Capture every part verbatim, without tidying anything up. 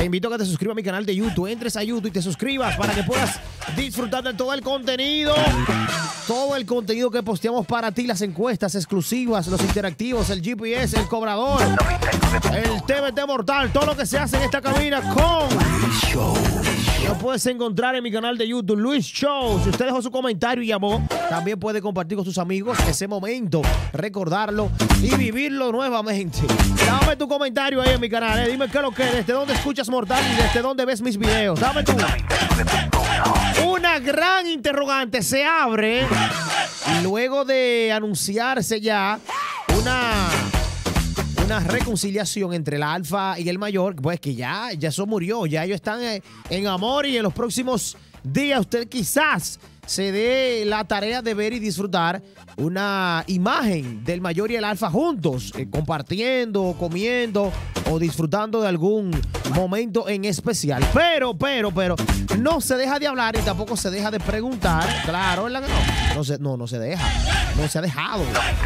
invito a que te suscribas a mi canal de YouTube. Entres a YouTube y te suscribas para que puedas disfrutar de todo el contenido. Todo el contenido que posteamos para ti, las encuestas exclusivas, los interactivos, el G P S, el cobrador, el T V T mortal, todo lo que se hace en esta cabina con Luis Show. Lo puedes encontrar en mi canal de YouTube, Luis Show. Si usted dejó su comentario y llamó, también puede compartir con sus amigos ese momento, recordarlo y vivirlo nuevamente. Dame tu comentario ahí en mi canal, eh. Dime qué es lo que, desde dónde escuchas Mortal y desde dónde ves mis videos. Dame tú. Una gran interrogante se abre luego de anunciarse ya una, una reconciliación entre el Alfa y el Mayor, pues que ya, ya eso murió, ya ellos están en, en amor y en los próximos días usted quizás se dé la tarea de ver y disfrutar una imagen del Mayor y el Alfa juntos, eh, compartiendo, comiendo o disfrutando de algún momento en especial. Pero, pero, pero, no se deja de hablar y tampoco se deja de preguntar. Claro, ¿verdad que no? No se, no, no se deja. No se ha dejado.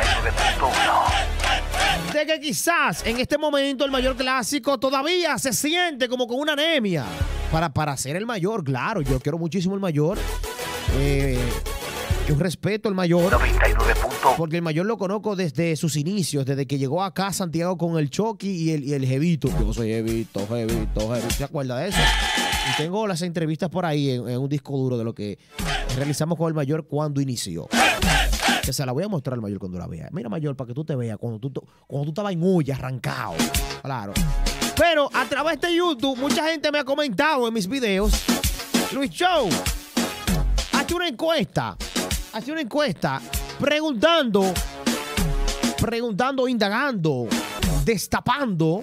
De que quizás en este momento el Mayor Clásico todavía se siente como con una anemia para, para ser el Mayor. Claro, yo quiero muchísimo el Mayor. Eh, un respeto al Mayor, noventa y nueve puntos. Porque el Mayor lo conozco desde sus inicios, desde que llegó acá a Santiago con el Chucky y el, y el Jevito. Yo soy Jevito, Jevito, Jevito. ¿Se acuerda de eso? Y tengo las entrevistas por ahí en, en un disco duro de lo que realizamos con el Mayor cuando inició. Que se la voy a mostrar al Mayor cuando la vea. Mira, Mayor, para que tú te veas cuando tú, cuando tú estabas en huya, arrancado. Claro. Pero a través de YouTube, mucha gente me ha comentado en mis videos, Luis Show, hazte una encuesta, hazte una encuesta preguntando, preguntando, indagando, destapando,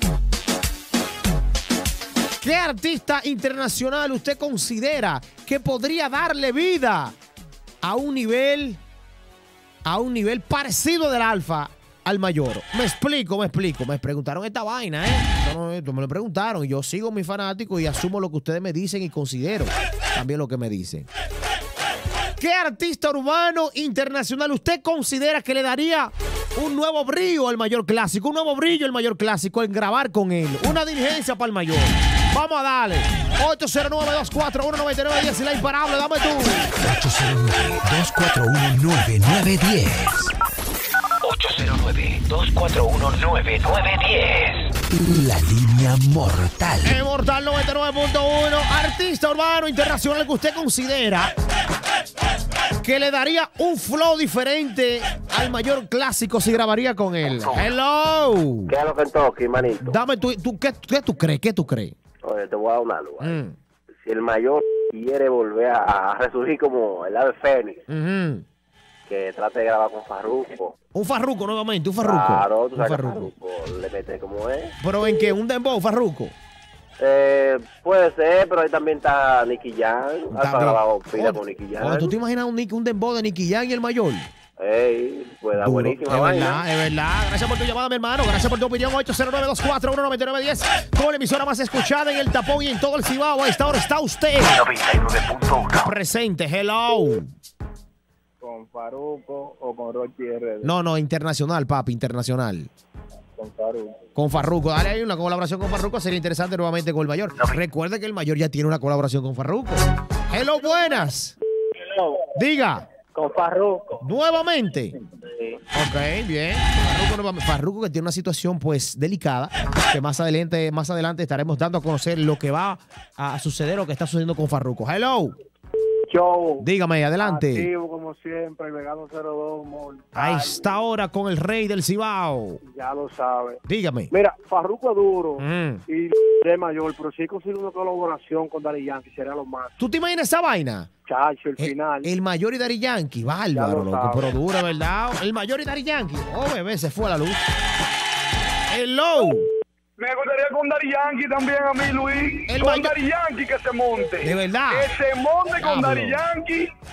¿qué artista internacional usted considera que podría darle vida a un nivel, a un nivel parecido del Alfa al Mayor? Me explico, me explico. Me preguntaron esta vaina, ¿eh? Esto no, esto me lo preguntaron y yo sigo mi fanático y asumo lo que ustedes me dicen y considero también lo que me dicen. ¿Qué artista urbano internacional usted considera que le daría un nuevo brillo al Mayor Clásico? Un nuevo brillo al Mayor Clásico en grabar con él. Una diligencia para el Mayor. Vamos a darle. ocho cero nueve, dos cuatro uno, nueve nueve uno cero y la imparable. Dame tú. ocho cero nueve, dos cuatro uno, nueve nueve uno cero. ocho cero nueve, dos cuatro uno, nueve nueve uno cero. La línea mortal. El Mortal noventa y nueve punto uno. Artista urbano internacional que usted considera que le daría un flow diferente al Mayor Clásico si grabaría con él. Hello. ¿Qué es lo que toque, manito? Dame tú, tú ¿qué, ¿qué tú crees? ¿Qué tú crees? Oye, te voy a dar una luz. Mm. Si el Mayor quiere volver a, a resurgir como el ave fénix, Mm-hmm. que trate de grabar con Farruko. Un Farruko nuevamente, un Farruko. Claro, tú un sabes Farruko. que Farruko le mete como es. ¿Pero en qué? ¿Un dembow, Farruko? Eh, puede ser, pero ahí también está Nicky Jam. Alfa También. grabado pila Oh, con Nicky oh, Jam. ¿Tú te imaginas un, Nick- un dembow de Nicky Jam y el Mayor? Ey, pues da Duro. buenísima Es vaina. verdad, es verdad. Gracias por tu llamada, mi hermano. Gracias por tu opinión. ocho cero nueve, dos cuatro uno, nueve nueve uno cero. Como la emisora más escuchada en el tapón y en todo el Cibao. A esta hora está usted noventa y nueve punto uno. presente. Hello. ¿Con Farruko o con Rochi R D? No, no, internacional, papi, internacional. Con Farruko. Con Farruko. Dale ahí una colaboración con Farruko. Sería interesante nuevamente con el Mayor. Recuerde que el Mayor ya tiene una colaboración con Farruko. Hello, buenas. Hello. Diga. Con Farruko. Nuevamente. Sí. Ok, bien. Farruko, nuevamente. Farruko que tiene una situación pues delicada, que más adelante, más adelante estaremos dando a conocer lo que va a suceder o que está sucediendo con Farruko. Hello. Show. Dígame, adelante. Activo como siempre, el Vegano cero dos. Mortal. A esta hora con el rey del Cibao. Ya lo sabe. Dígame. Mira, Farruko es duro Mm. y de mayor, pero si consigue una colaboración con Daddy Yankee, sería lo más. ¿Tú te imaginas esa vaina? Chacho, el El, final. el Mayor y Daddy Yankee, bárbaro, Ya lo loco, sabe. pero duro, ¿verdad? El Mayor y Daddy Yankee. Oh, bebé, se fue a la luz. Hello. Me gustaría con Daddy Yankee también a mí, Luis. El con mayor- Daddy Yankee que se monte. De verdad. Que se monte con Diablo. Daddy Yankee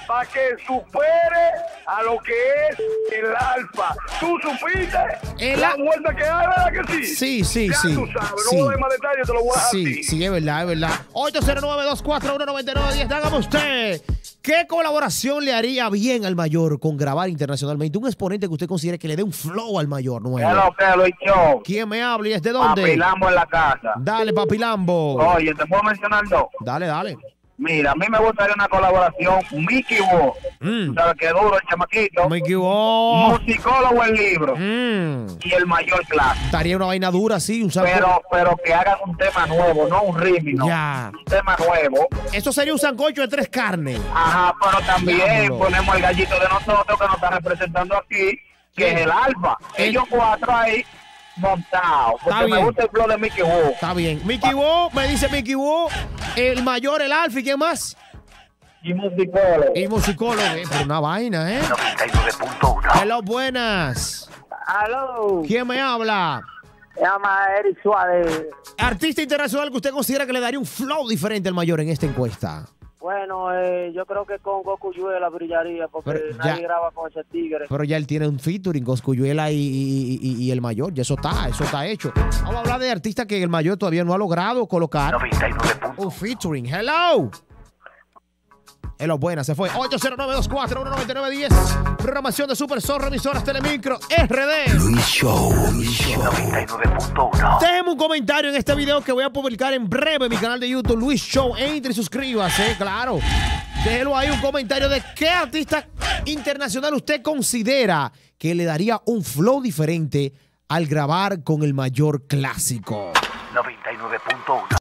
para que supere a lo que es el Alfa. ¿Tú supiste El la a- vuelta que hay, verdad que sí? Sí, sí, ya sí. tú sabes, Sí. no voy a dar más detalles, te lo voy a dejar a Sí, ti. sí, es verdad, es verdad. ocho cero nueve, dos cuatro uno, nueve nueve uno cero. Hágame usted. ¿Qué colaboración le haría bien al mayor con grabar internacionalmente? Un exponente que usted considere que le dé un flow al mayor nuevo. ¿Qué es lo que lo yo? ¿Quién me habla y es de dónde? Papilamos en la casa. Dale, papi Lambo. Oye, ¿te puedo mencionar dos? Dale, dale. Mira, a mí me gustaría una colaboración. Mickey Wo. Mm. Tú sabes que duro el chamaquito. Me equivoco. Musicólogo en libro. Mm. Y el mayor clase. Estaría una vaina dura, sí. Un sancocho. Pero, pero que hagan un tema nuevo, no un ritmo. No. Ya. Un tema nuevo. Eso sería un sancocho de tres carnes. Ajá, pero también Diablo. ponemos el gallito de nosotros que nos está representando aquí, que ¿Quién? es el Alfa. El- Ellos cuatro ahí montados. Está Porque me bien. gusta el flow de Mickey Wo. Está bien. Mickey Wo, me dice Mickey Wo. El mayor, el Alfa, ¿y quién más? Y musicólogo. Y musicólogo. Eh, pero una vaina, ¿eh? noventa y nueve punto uno. Hello, buenas. Aló. ¿Quién me habla? Se llama Eric Suárez. Artista internacional que usted considera que le daría un flow diferente al mayor en esta encuesta. Bueno, eh, yo creo que con Goku Yuela brillaría porque Pero nadie ya- graba con ese tigre. Pero ya él tiene un featuring con Coscuyuela y, y, y- y el mayor. Ya eso está, eso está hecho. Vamos a hablar de artistas que el mayor todavía no ha logrado colocar noventa y nueve punto uno. un featuring. Hello. Hello, buenas, se fue. ocho cero nueve, dos cuatro uno, nueve nueve uno cero. Programación de Super Zorro, emisoras Telemicro, R D. Luis Show. Luis Show. noventa y nueve punto uno. Déjeme un comentario en este video que voy a publicar en breve en mi canal de YouTube, Luis Show. Entre y suscríbase, claro. Déjelo ahí un comentario de qué artista internacional usted considera que le daría un flow diferente al grabar con el mayor clásico. noventa y nueve punto uno.